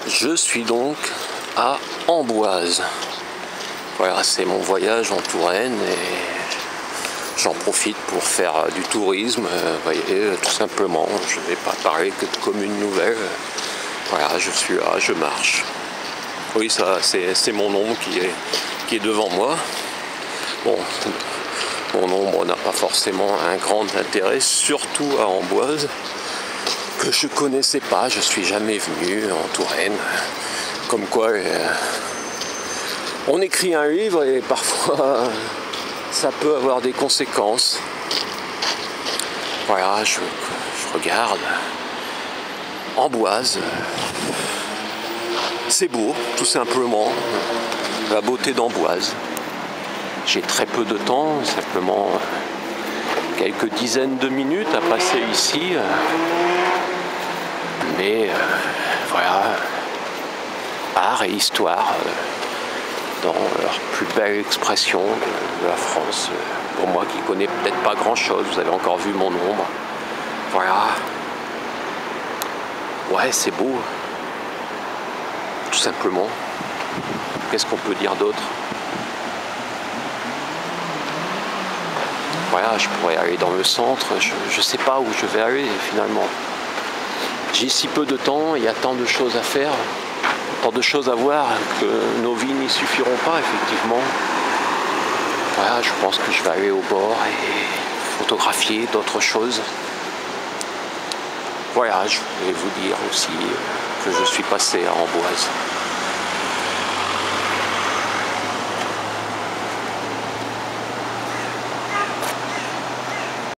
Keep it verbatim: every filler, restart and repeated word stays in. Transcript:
Je suis donc à Amboise. Voilà, c'est mon voyage en Touraine et j'en profite pour faire du tourisme. Vous voyez, tout simplement, je ne vais pas parler que de communes nouvelles. Voilà, je suis là, je marche. Oui, ça, c'est mon ombre qui est, qui est devant moi. Bon, mon ombre n'a pas forcément un grand intérêt, surtout à Amboise, que je connaissais pas, je suis jamais venu en Touraine. Comme quoi, euh, on écrit un livre et parfois ça peut avoir des conséquences. Voilà, je, je regarde. Amboise, c'est beau, tout simplement. La beauté d'Amboise. J'ai très peu de temps, simplement quelques dizaines de minutes à passer ici. Mais euh, voilà, art et histoire euh, dans leur plus belle expression de, de la France. Pour moi qui connais peut-être pas grand-chose, vous avez encore vu mon ombre. Voilà. Ouais, c'est beau. Tout simplement. Qu'est-ce qu'on peut dire d'autre? Voilà, je pourrais aller dans le centre, je ne sais pas où je vais aller finalement. J'ai si peu de temps, il y a tant de choses à faire, tant de choses à voir que nos vies n'y suffiront pas effectivement. Voilà, je pense que je vais aller au bord et photographier d'autres choses. Voilà, je vais vous dire aussi que je suis passé à Amboise.